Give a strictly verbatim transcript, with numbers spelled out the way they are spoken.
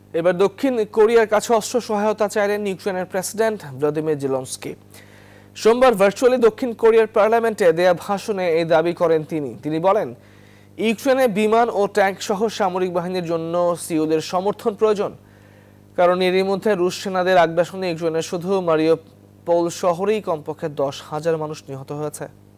এবার দক্ষিণ কোরিয়ার কাছে অস্ত্র সহায়তা চাইলেন ইউক্রেনের প্রেসিডেন্ট ভ্লাদিমির জেলেনস্কি। সোমবার ভার্চুয়ালি দক্ষিণ কোরিয়ার পার্লামেন্টে দেয়া ভাষণে এই দাবি করেন তিনি তিনি বলেন, ইউক্রেনে বিমান ও ট্যাঙ্ক সহ সামরিক বাহিনীর জন্য সিউলের সমর্থন প্রয়োজন। কারণ এরই মধ্যে রুশ সেনাদের আগ্রাসনে ইউক্রেনের শুধু মারিউপোল শহরেই কমপক্ষে দশ হাজার মানুষ নিহত হয়েছে।